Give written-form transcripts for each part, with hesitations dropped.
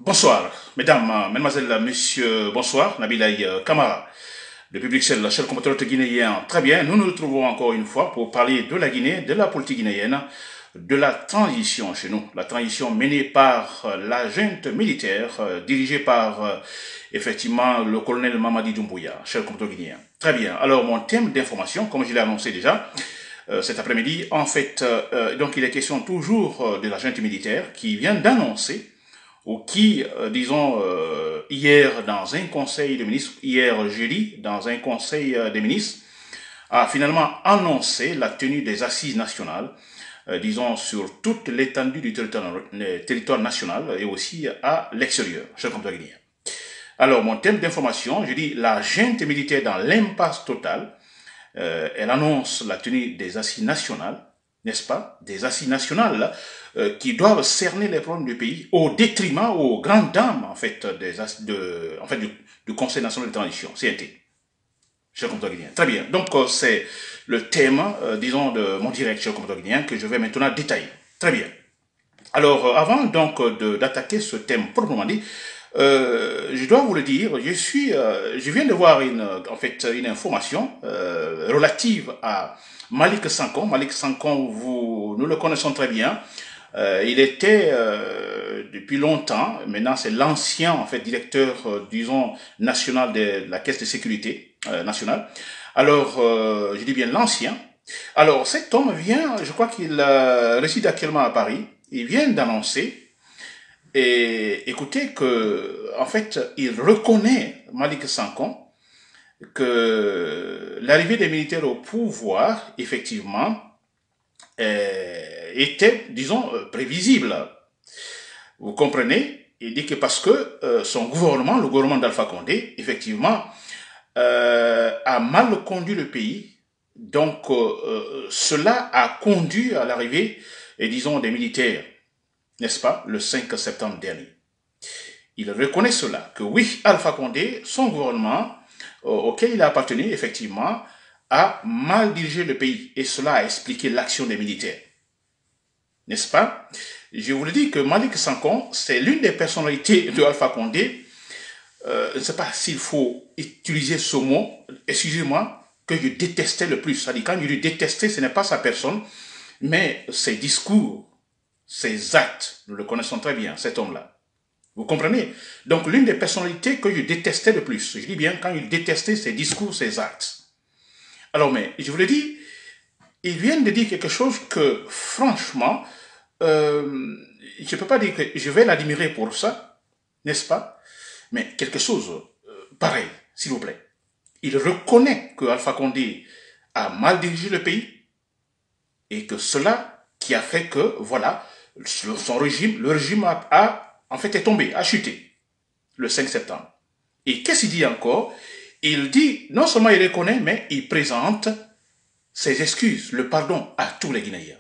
Bonsoir, mesdames, mesdemoiselles, messieurs, bonsoir, Nabilaï Kamara, depuis Bruxelles, cher compatriote guinéen. Très bien, nous nous retrouvons encore une fois pour parler de la Guinée, de la politique guinéenne, de la transition chez nous. La transition menée par la junte militaire, dirigée par, effectivement, le colonel Mamadi Doumbouya, cher compatriote guinéen. Très bien, alors mon thème d'information, comme je l'ai annoncé déjà, cet après-midi, en fait, donc il est question toujours de la junte militaire qui vient d'annoncer ou qui, disons, hier dans un conseil des ministres, hier jeudi, dans un conseil des ministres, a finalement annoncé la tenue des assises nationales, disons, sur toute l'étendue du territoire national et aussi à l'extérieur, cher compatriotes guinéens. Alors, mon thème d'information, je dis la junte militaire dans l'impasse totale, elle annonce la tenue des assises nationales, n'est-ce pas, des assises nationales qui doivent cerner les problèmes du pays au détriment, aux grandes dames, en fait, du Conseil national de transition, CNT. Cher compatriote guinéen. Très bien. Donc, c'est le thème, disons, de mon direct, cher compatriote guinéen, que je vais maintenant détailler. Très bien. Alors, avant donc d'attaquer ce thème proprement dit, je dois vous le dire, je viens de voir une information relative à Malick Sanko. Malick Sanko, nous le connaissons très bien. Il était depuis longtemps, maintenant c'est l'ancien directeur, disons, national de la Caisse de sécurité nationale. Alors, je dis bien l'ancien. Alors, cet homme vient, je crois qu'il réside actuellement à Paris. Il vient d'annoncer, et écoutez que, en fait, il reconnaît, Malick Sanko, que l'arrivée des militaires au pouvoir, effectivement, était, disons, prévisible. Vous comprenez? Il dit que parce que son gouvernement, le gouvernement d'Alpha Condé, effectivement, a mal conduit le pays. Donc, cela a conduit à l'arrivée, disons, des militaires, n'est-ce pas, le 5 septembre dernier. Il reconnaît cela, que oui, Alpha Condé, son gouvernement, auquel il a appartenu, effectivement, a mal dirigé le pays. Et cela a expliqué l'action des militaires. N'est-ce pas? Je vous le dis que Malick Sanko, c'est l'une des personnalités de Alpha Condé. Je ne sais pas s'il faut utiliser ce mot, excusez-moi, que je détestais le plus. C'est-à-dire, quand je dis détester, ce n'est pas sa personne, mais ses discours, ses actes. Nous le connaissons très bien, cet homme-là. Vous comprenez? Donc, l'une des personnalités que je détestais le plus, je dis bien quand il détestait ses discours, ses actes. Alors, mais je vous le dis, il vient de dire quelque chose que, franchement, je ne peux pas dire que je vais l'admirer pour ça, n'est-ce pas? Mais quelque chose pareil, s'il vous plaît. Il reconnaît que Alpha Condé a mal dirigé le pays et que cela qui a fait que, voilà, le régime en fait est tombé, a chuté le 5 septembre. Et qu'est-ce qu'il dit encore? Il dit, non seulement il reconnaît, mais il présente ses excuses, le pardon à tous les Guinéens.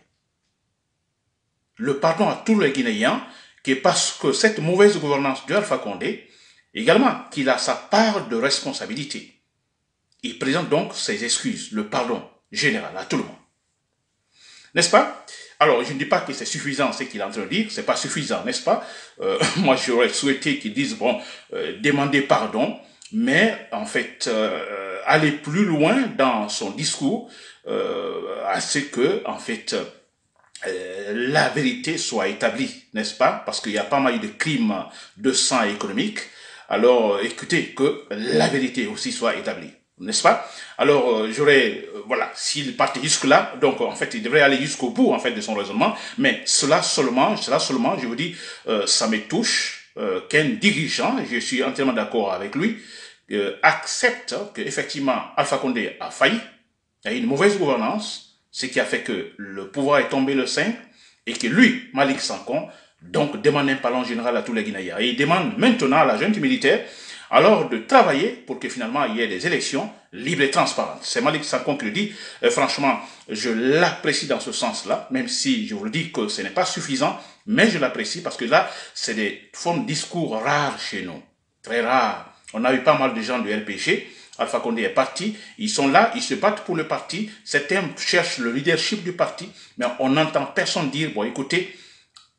Le pardon à tous les Guinéens, qui parce que cette mauvaise gouvernance de Alpha Condé, également qu'il a sa part de responsabilité. Il présente donc ses excuses, le pardon général à tout le monde. N'est-ce pas? Alors, je ne dis pas que c'est suffisant ce qu'il est en train de dire, c'est pas suffisant, n'est-ce pas? Moi, j'aurais souhaité qu'il dise, bon, demander pardon, mais en fait, aller plus loin dans son discours, à ce que, en fait, la vérité soit établie, n'est-ce pas? Parce qu'il y a pas mal de crimes de sang économique. Alors, écoutez, que la vérité aussi soit établie, n'est-ce pas? Alors, voilà, s'il partait jusque-là, donc, en fait, il devrait aller jusqu'au bout, en fait, de son raisonnement, mais cela seulement, je vous dis, ça me touche, qu'un dirigeant, je suis entièrement d'accord avec lui, accepte qu'effectivement, Alpha Condé a failli, il y a une mauvaise gouvernance, ce qui a fait que le pouvoir est tombé le 5, et que lui, Malick Sanko, donc demande un pardon général à tous les Guinéens. Et il demande maintenant à la junte militaire, alors de travailler pour que finalement il y ait des élections libres et transparentes. C'est Malick Sanko qui le dit. Franchement, je l'apprécie dans ce sens-là, même si je vous le dis que ce n'est pas suffisant, mais je l'apprécie parce que là, c'est des formes de discours rares chez nous. Très rares. On a eu pas mal de gens du RPG. Alpha Condé est parti, ils sont là, ils se battent pour le parti, certains cherchent le leadership du parti, mais on n'entend personne dire, bon écoutez,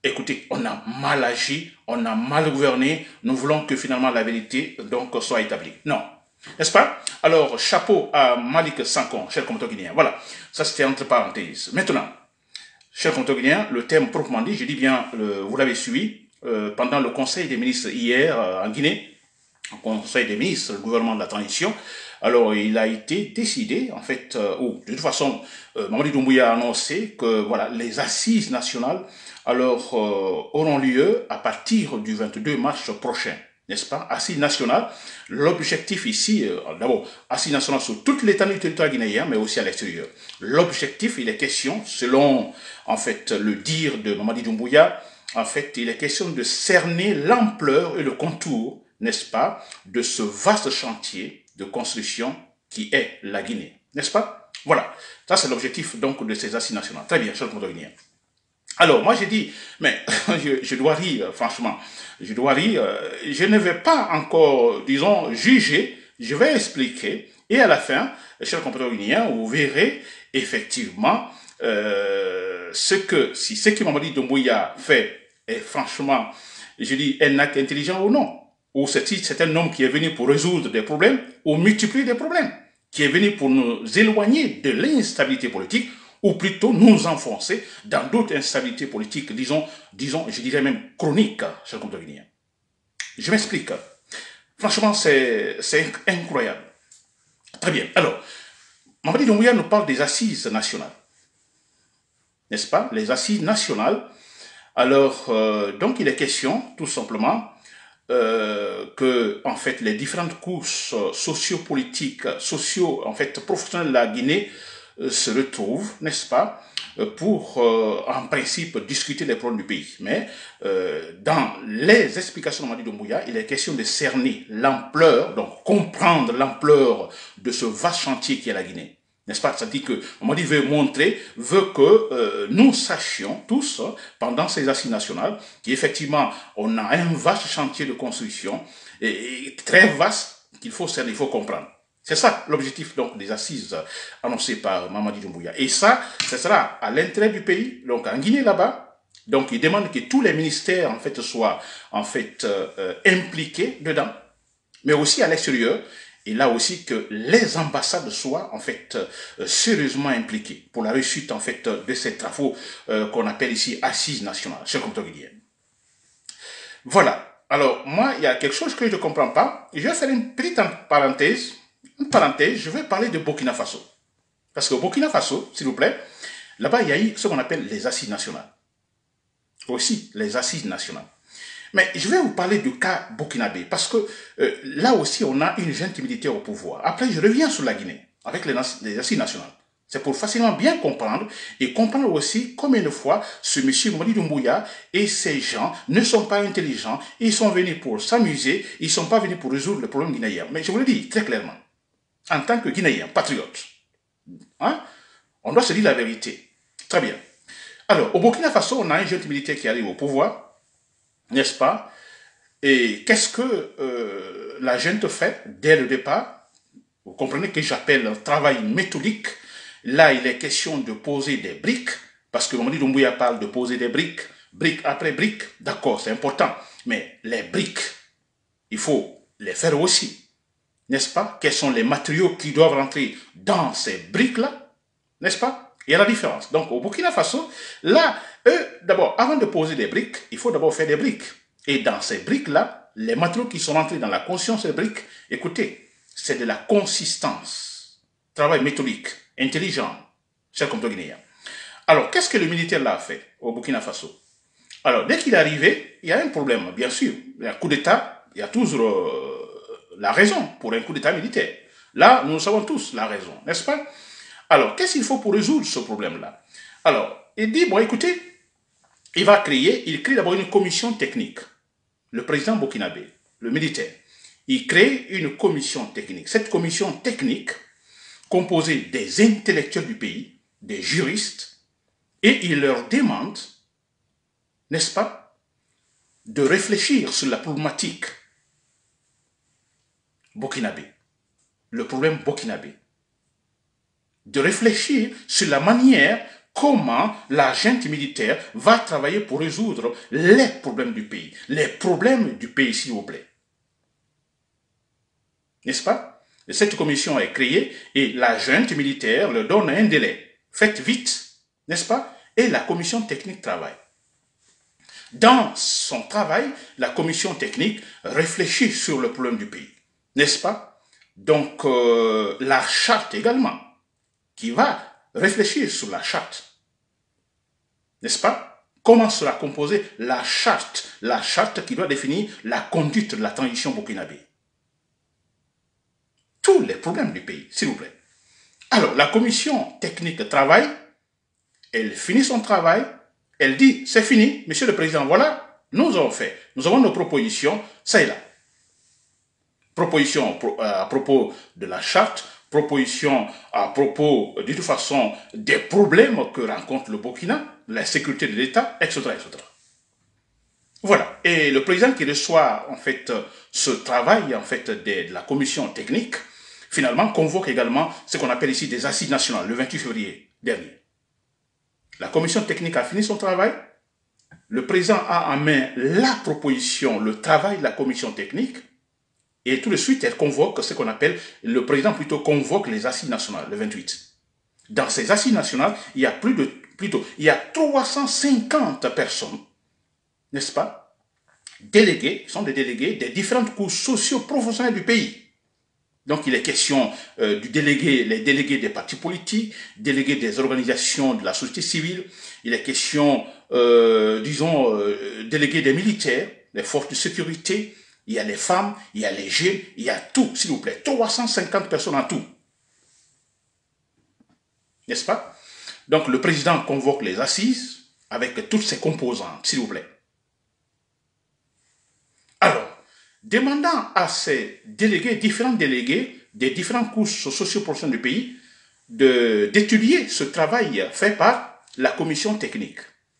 écoutez, on a mal agi, on a mal gouverné, nous voulons que finalement la vérité donc soit établie. Non. N'est-ce pas? Alors, chapeau à Malik Sankon, cher compatriote guinéen. Voilà, ça c'était entre parenthèses. Maintenant, cher compatriote guinéen, le thème proprement dit, je dis bien, vous l'avez suivi, pendant le Conseil des ministres hier en Guinée, au Conseil des ministres, le gouvernement de la transition. Alors, il a été décidé, en fait, ou de toute façon, Mamadi Doumbouya a annoncé que voilà, les assises nationales alors, auront lieu à partir du 22 mars prochain, n'est-ce pas? Assises nationales, l'objectif ici, d'abord, assises nationales sur toute l'étendue du territoire guinéen, mais aussi à l'extérieur. L'objectif, il est question, selon, en fait, le dire de Mamadi Doumbouya, en fait, il est question de cerner l'ampleur et le contour, n'est-ce pas, de ce vaste chantier de construction qui est la Guinée, n'est-ce pas? Voilà, ça c'est l'objectif donc de ces assises nationales. Très bien, cher Guinéen. Alors, moi j'ai dit, mais je dois rire, franchement, je dois rire, je ne vais pas encore, disons, juger, je vais expliquer, et à la fin, cher compatriote guinéen, vous verrez effectivement si ce que Mamadi Doumbouya fait est franchement, je dis, un acte intelligent ou non, ou c'est un homme qui est venu pour résoudre des problèmes, ou multiplier des problèmes, qui est venu pour nous éloigner de l'instabilité politique, ou plutôt nous enfoncer dans d'autres instabilités politiques, disons, je dirais même chroniques, cher compatriote guinéen. Je m'explique. Franchement, c'est incroyable. Très bien. Alors, Mamadi Doumbouya nous parle des assises nationales. N'est-ce pas? Les assises nationales. Alors, donc il est question, tout simplement, que, en fait, les différentes couches sociopolitiques, en fait, professionnelles de la Guinée se retrouvent, n'est-ce pas, pour, en principe, discuter des problèmes du pays. Mais dans les explications de Mamadi Doumbouya, il est question de cerner l'ampleur, donc comprendre l'ampleur de ce vaste chantier qui est la Guinée. N'est-ce pas? Ça dit que Mamadi veut que nous sachions tous, pendant ces assises nationales, qu'effectivement, on a un vaste chantier de construction, et très vaste, qu'il faut cerner, il faut comprendre. C'est ça l'objectif donc des assises annoncées par Mamadi Doumbouya. Et ça, ce sera à l'intérêt du pays, donc en Guinée là-bas. Donc il demande que tous les ministères en fait soient en fait impliqués dedans, mais aussi à l'extérieur. Et là aussi que les ambassades soient en fait sérieusement impliquées pour la réussite en fait de ces travaux qu'on appelle ici assises nationales, cher compatriote guinéen. Voilà. Alors moi, il y a quelque chose que je ne comprends pas. Je vais faire une petite parenthèse. Je vais parler de Burkina Faso. Parce que Burkina Faso, s'il vous plaît, là-bas, il y a eu ce qu'on appelle les assises nationales. Aussi, les assises nationales. Mais je vais vous parler du cas burkinabé, parce que là aussi, on a une junte militaire au pouvoir. Après, je reviens sur la Guinée, avec les assises nationales. C'est pour facilement bien comprendre, et comprendre aussi combien de fois ce monsieur Mamadi Doumbouya et ces gens ne sont pas intelligents, ils sont venus pour s'amuser, ils ne sont pas venus pour résoudre le problème guinéen. Mais je vous le dis très clairement, en tant que Guinéen, patriote, hein, on doit se dire la vérité. Très bien. Alors, au Burkina Faso, on a un junte militaire qui arrive au pouvoir, n'est-ce pas? Et qu'est-ce que la junte fait dès le départ? Vous comprenez que j'appelle un travail méthodique. Là, il est question de poser des briques, parce que Mamadi Doumbouya parle de poser des briques, brique après brique, d'accord, c'est important. Mais les briques, il faut les faire aussi, n'est-ce pas? Quels sont les matériaux qui doivent rentrer dans ces briques-là, n'est-ce pas? Il y a la différence. Donc, au Burkina Faso, là, eux, d'abord, avant de poser des briques, il faut d'abord faire des briques. Et dans ces briques-là, les matériaux qui sont rentrés dans la conscience des briques, écoutez, c'est de la consistance. Travail méthodique, intelligent, cher compatriote guinéen. Alors, qu'est-ce que le militaire là a fait au Burkina Faso? Alors, dès qu'il est arrivé, il y a un problème, bien sûr. Il y a un coup d'État, il y a toujours la raison pour un coup d'État militaire. Là, nous savons tous la raison, n'est-ce pas? Alors, qu'est-ce qu'il faut pour résoudre ce problème-là? Alors, il dit, bon, écoutez, il crée d'abord une commission technique. Le président burkinabé, le militaire, il crée une commission technique. Cette commission technique, composée des intellectuels du pays, des juristes, et il leur demande, n'est-ce pas, de réfléchir sur la problématique burkinabé, le problème burkinabé, de réfléchir sur la manière comment la junte militaire va travailler pour résoudre les problèmes du pays. Les problèmes du pays, s'il vous plaît. N'est-ce pas? Cette commission est créée et la junte militaire leur donne un délai. Faites vite, n'est-ce pas? Et la commission technique travaille. Dans son travail, la commission technique réfléchit sur le problème du pays. N'est-ce pas? Donc, la charte également, qui va réfléchir sur la charte. N'est-ce pas? Comment sera composée la charte qui doit définir la conduite de la transition burkinabé. Tous les problèmes du pays, s'il vous plaît. Alors, la commission technique travaille, elle finit son travail, elle dit, c'est fini, monsieur le président, voilà, nous avons fait, nous avons nos propositions, ça est là. Propositions à propos de la charte, propositions à propos, de toute façon, des problèmes que rencontre le Burkina, la sécurité de l'État, etc., etc. Voilà. Et le président qui reçoit, en fait, ce travail, en fait, de la commission technique, finalement, convoque également ce qu'on appelle ici des assises nationales, le 28 février dernier. La commission technique a fini son travail. Le président a en main la proposition, le travail de la commission technique. Et tout de suite, elle convoque ce qu'on appelle, le président plutôt convoque les assises nationales, le 28. Dans ces assises nationales, il y a il y a 350 personnes, n'est-ce pas, délégués, sont des délégués des différentes couches socio-professionnelles du pays. Donc, il est question les délégués des partis politiques, délégués des organisations de la société civile, il est question, délégués des militaires, des forces de sécurité, il y a les femmes, il y a les jeunes, il y a tout, s'il vous plaît. 350 personnes en tout. N'est-ce pas? Donc, le président convoque les assises avec toutes ses composantes, s'il vous plaît. Alors, demandant à ces délégués, différents délégués des différentes couches socio-professionnelles du pays, d'étudier ce travail fait par la commission technique.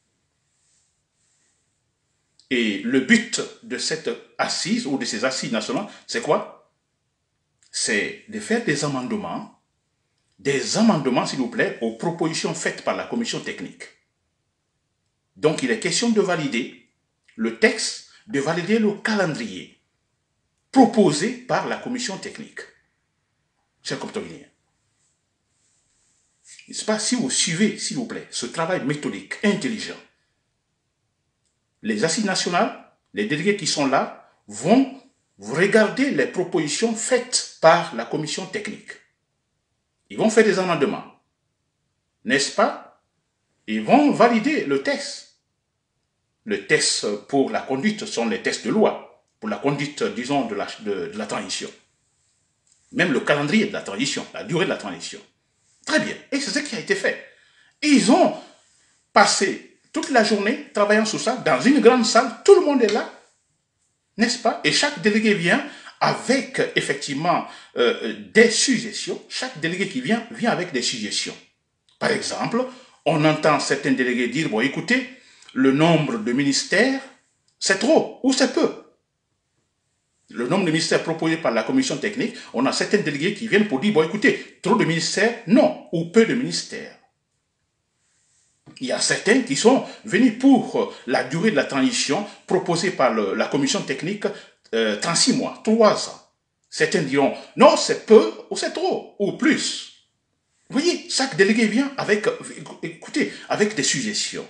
Et le but de cette assise ou de ces assises nationales, c'est quoi? C'est de faire des amendements, s'il vous plaît, aux propositions faites par la commission technique. Donc, il est question de valider le texte, de valider le calendrier proposé par la commission technique. Chers Coptoguinéens, n'est-ce pas, si vous suivez, s'il vous plaît, ce travail méthodique, intelligent, les assises nationales, les délégués qui sont là, vont regarder les propositions faites par la commission technique. Ils vont faire des amendements, n'est-ce pas? Ils vont valider le texte. Le texte pour la conduite sont les textes de loi, pour la conduite, disons, de la transition. Même le calendrier de la transition, la durée de la transition. Très bien. Et c'est ce qui a été fait. Et ils ont passé toute la journée travaillant sur ça, dans une grande salle, tout le monde est là, n'est-ce pas? Et chaque délégué vient avec, effectivement, des suggestions. Chaque délégué qui vient avec des suggestions. Par exemple, on entend certains délégués dire, bon, écoutez, le nombre de ministères, c'est trop ou c'est peu. Le nombre de ministères proposés par la commission technique, on a certains délégués qui viennent pour dire, bon, écoutez, trop de ministères, non, ou peu de ministères. Il y a certains qui sont venus pour la durée de la transition proposée par la commission technique, 36 mois, 3 ans. Certains diront, non, c'est peu ou c'est trop, ou plus. Vous voyez, chaque délégué vient avec, écoutez, avec des suggestions.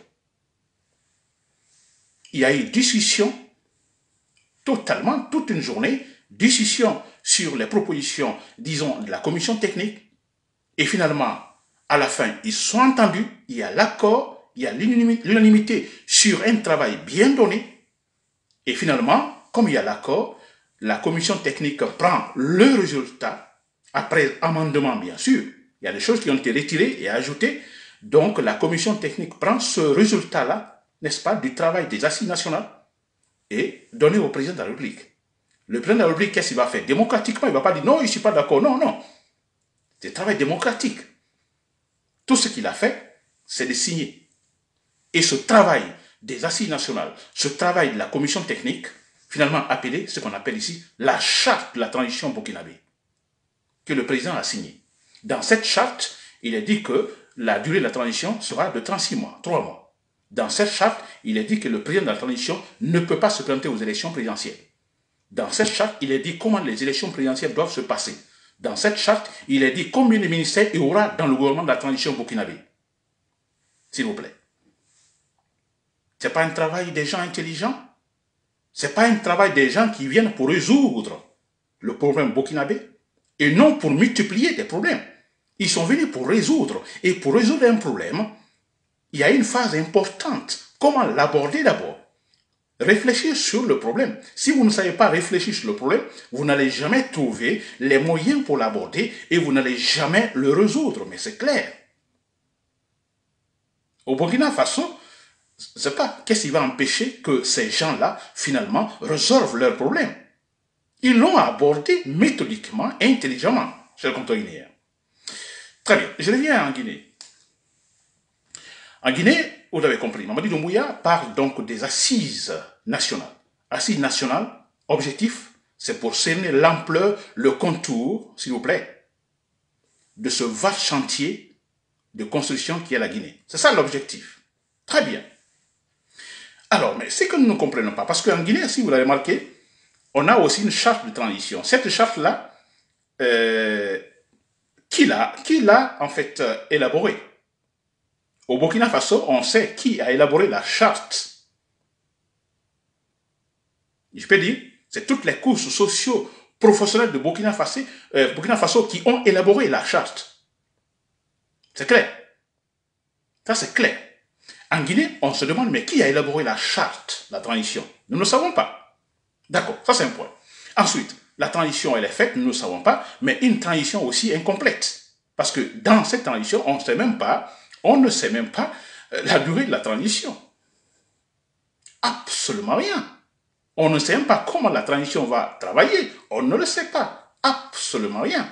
Il y a eu discussion, totalement, toute une journée, discussion sur les propositions, disons, de la commission technique. Et finalement, à la fin, ils sont entendus, il y a l'accord, il y a l'unanimité sur un travail bien donné. Et finalement, comme il y a l'accord, la commission technique prend le résultat, après amendement bien sûr. Il y a des choses qui ont été retirées et ajoutées. Donc la commission technique prend ce résultat-là, n'est-ce pas, du travail des assises nationales et donne au président de la République. Le président de la République, qu'est-ce qu'il va faire? Démocratiquement, il ne va pas dire non, je ne suis pas d'accord. Non, non. C'est un travail démocratique. Tout ce qu'il a fait, c'est de signer. Et ce travail des assises nationales, ce travail de la commission technique, finalement appelé ce qu'on appelle ici la charte de la transition burkinabé, que le président a signée. Dans cette charte, il est dit que la durée de la transition sera de 36 mois, 3 mois. Dans cette charte, il est dit que le président de la transition ne peut pas se présenter aux élections présidentielles. Dans cette charte, il est dit comment les élections présidentielles doivent se passer. Dans cette charte, il est dit combien de ministères il y aura dans le gouvernement de la transition burkinabé. S'il vous plaît. Ce n'est pas un travail des gens intelligents. Ce n'est pas un travail des gens qui viennent pour résoudre le problème burkinabé et non pour multiplier des problèmes. Ils sont venus pour résoudre. Et pour résoudre un problème, il y a une phase importante. Comment l'aborder d'abord? Réfléchir sur le problème. Si vous ne savez pas réfléchir sur le problème, vous n'allez jamais trouver les moyens pour l'aborder et vous n'allez jamais le résoudre. Mais c'est clair. Au Burkina Faso, je ne sais pas qu'est-ce qui va empêcher que ces gens-là, finalement, résolvent leurs problèmes. Ils l'ont abordé méthodiquement, intelligemment, cher compteur guinéen. Très bien, je reviens en Guinée. En Guinée, vous avez compris, Mamadi Doumbouya parle donc des assises nationales. Assises nationales, objectif, c'est pour cerner l'ampleur, le contour, s'il vous plaît, de ce vaste chantier de construction qui est la Guinée. C'est ça l'objectif. Très bien. Alors, mais c'est que nous ne comprenons pas, parce qu'en Guinée, si vous l'avez remarqué, on a aussi une charte de transition. Cette charte-là, qui l'a en fait élaborée? Au Burkina Faso, on sait qui a élaboré la charte. Je peux dire, c'est toutes les couches socio-professionnelles de Burkina Faso qui ont élaboré la charte. C'est clair. Ça, c'est clair. En Guinée, on se demande, mais qui a élaboré la charte, la transition? Nous ne savons pas. D'accord, ça c'est un point. Ensuite, la transition, elle est faite, nous ne savons pas, mais une transition aussi incomplète. Parce que dans cette transition, on ne sait même pas la durée de la transition. Absolument rien. On ne sait même pas comment la transition va travailler. On ne le sait pas. Absolument rien.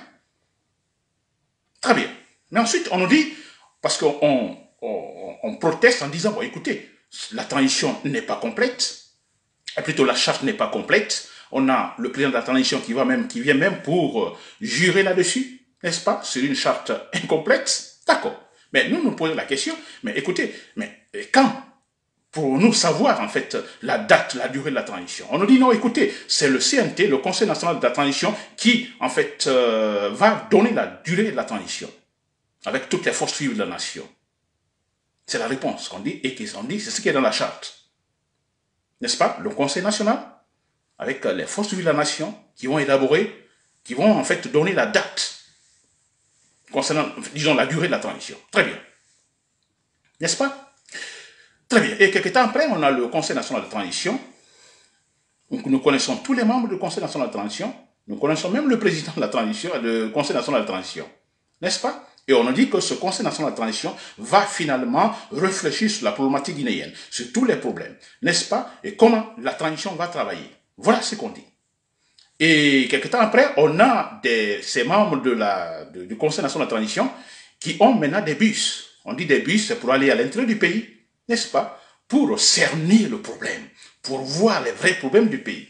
Très bien. Mais ensuite, on nous dit, parce qu'on proteste en disant, bon, écoutez, la transition n'est pas complète, et plutôt la charte n'est pas complète. On a le président de la transition qui vient même pour jurer là-dessus, n'est-ce pas, sur une charte incomplète. D'accord. Mais nous nous posons la question, mais écoutez, mais quand pour nous savoir en fait la date, la durée de la transition? On nous dit non, écoutez, c'est le CNT, le Conseil national de la transition, qui en fait va donner la durée de la transition avec toutes les forces vives de la nation. C'est la réponse qu'on dit et qu'on dit, c'est ce qui est dans la charte. N'est-ce pas? Le Conseil national, avec les forces vives de la nation, qui vont élaborer, qui vont en fait donner la date concernant, disons, la durée de la transition. Très bien. N'est-ce pas? Très bien. Et quelques temps après, on a le Conseil national de transition. Donc, nous connaissons tous les membres du Conseil national de transition. Nous connaissons même le président de la transition, le Conseil national de transition. N'est-ce pas? Et on a dit que ce Conseil national de transition va finalement réfléchir sur la problématique guinéenne, sur tous les problèmes. N'est-ce pas? Et comment la transition va travailler. Voilà ce qu'on dit. Et quelques temps après, on a ces membres du Conseil national de transition qui ont maintenant des bus. On dit des bus, c'est pour aller à l'intérieur du pays, n'est-ce pas? Pour cerner le problème, pour voir les vrais problèmes du pays.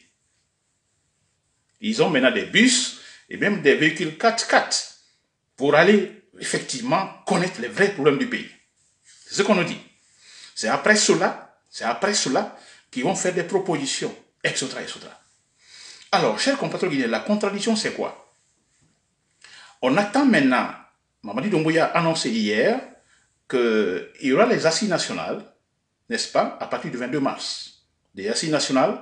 Ils ont maintenant des bus et même des véhicules 4x4 pour aller effectivement connaître les vrais problèmes du pays. C'est ce qu'on nous dit. C'est après cela qu'ils vont faire des propositions, etc., etc. Alors, chers compatriotes guinéens, la contradiction, c'est quoi? On attend maintenant, Mamadi Doumbouya a annoncé hier qu'il y aura les assises nationales, n'est-ce pas, à partir du 22 mars. Des assises nationales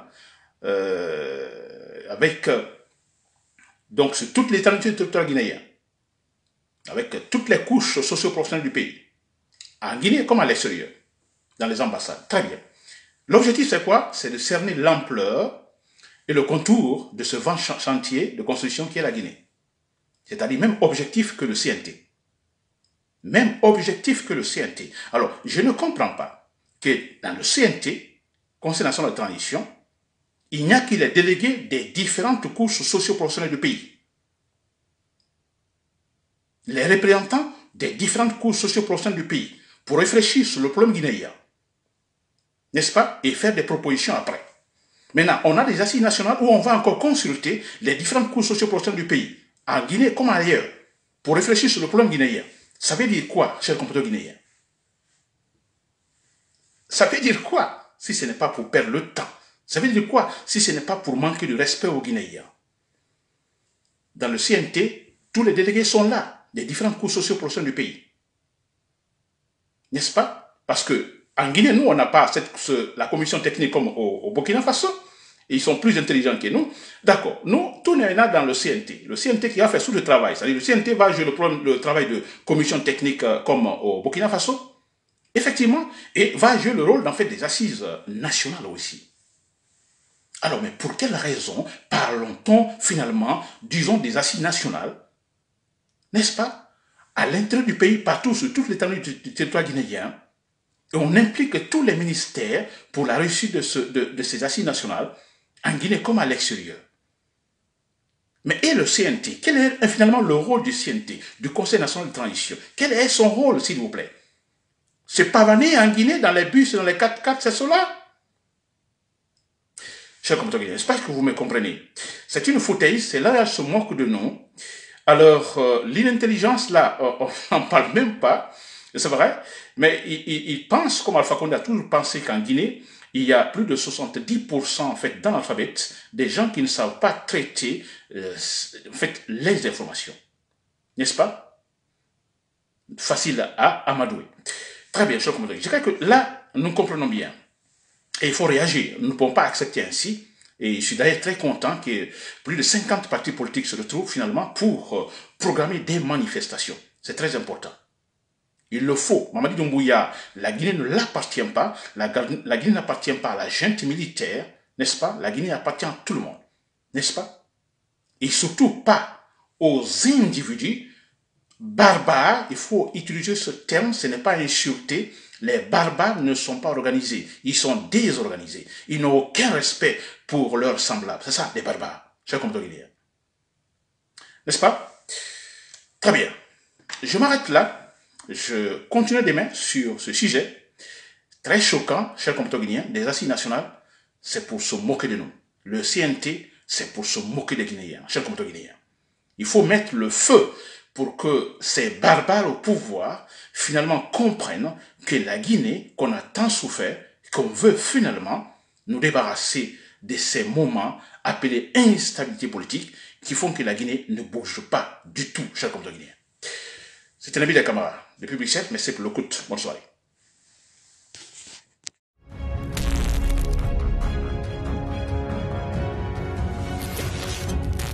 avec, donc, sur toute l'étendue du territoire guinéen, avec toutes les couches socio-professionnelles du pays, en Guinée comme à l'extérieur, dans les ambassades. Très bien. L'objectif, c'est quoi? C'est de cerner l'ampleur et le contour de ce vaste chantier de construction qui est la Guinée. C'est-à-dire même objectif que le CNT. Même objectif que le CNT. Alors, je ne comprends pas que dans le CNT, Conseil national de transition, il n'y a que les délégués des différentes couches socio-professionnelles du pays. Les représentants des différentes couches socio-professionnelles du pays pour réfléchir sur le problème guinéen. N'est-ce pas? Et faire des propositions après. Maintenant, on a des assises nationales où on va encore consulter les différentes couches socio-professionnelles du pays, en Guinée comme ailleurs, pour réfléchir sur le problème guinéen. Ça veut dire quoi, chers compatriotes guinéens? Ça veut dire quoi si ce n'est pas pour perdre le temps? Ça veut dire quoi si ce n'est pas pour manquer de respect aux Guinéens? Dans le CNT, tous les délégués sont là, des différents cours socio-professionnels du pays. N'est-ce pas? Parce que en Guinée, nous, on n'a pas la commission technique comme au Burkina Faso. Ils sont plus intelligents que nous. D'accord. Nous, tout n'est là dans le CNT. Le CNT qui a fait tout le travail. C'est-à-dire le CNT va jouer le travail de commission technique comme au Burkina Faso. Effectivement. Et va jouer le rôle, en fait, des assises nationales aussi. Alors, mais pour quelle raison parlons-on finalement, disons, des assises nationales, n'est-ce pas, à l'intérieur du pays, partout, sur toute l'étendue du territoire guinéen, et on implique tous les ministères pour la réussite de ces assises nationales, en Guinée comme à l'extérieur. Mais et le CNT? Quel est finalement le rôle du CNT, du Conseil national de transition? Quel est son rôle, s'il vous plaît? Se pavaner en Guinée dans les bus, dans les 4x4, c'est cela? Chers compatriotes, j'espère que vous me comprenez. C'est une foutaise, c'est là qu'elle se moque de nous. Alors, l'inintelligence, là, on n'en parle même pas, c'est vrai, mais ils pensent, comme Alpha Condé a toujours pensé qu'en Guinée, il y a plus de 70% en fait d'analphabètes, des gens qui ne savent pas traiter en fait, les informations. N'est-ce pas? Facile à amadouer. Très bien, chers compatriotes. Je crois que là, nous comprenons bien. Et il faut réagir. Nous ne pouvons pas accepter ainsi. Et je suis d'ailleurs très content que plus de 50 partis politiques se retrouvent finalement pour programmer des manifestations. C'est très important. Il le faut. Mamadi Doumbouya, la Guinée ne l'appartient pas. La Guinée n'appartient pas à la junte militaire, n'est-ce pas? La Guinée appartient à tout le monde, n'est-ce pas? Et surtout pas aux individus barbares. Il faut utiliser ce terme, ce n'est pas insulter. Les barbares ne sont pas organisés, ils sont désorganisés. Ils n'ont aucun respect pour leurs semblables. C'est ça, les barbares, chers compatriotes guinéens. N'est-ce pas? Très bien. Je m'arrête là. Je continue demain sur ce sujet très choquant, chers compatriotes guinéens, des assises nationales. C'est pour se moquer de nous. Le CNT, c'est pour se moquer des Guinéens, chers compatriotes guinéens. Il faut mettre le feu pour que ces barbares au pouvoir finalement comprennent que la Guinée, qu'on a tant souffert, qu'on veut finalement nous débarrasser de ces moments appelés instabilité politique qui font que la Guinée ne bouge pas du tout, chers compatriotes guinéens. C'était Nabil Kamara, depuis Bruxelles, merci pour l'écoute. Bonne soirée.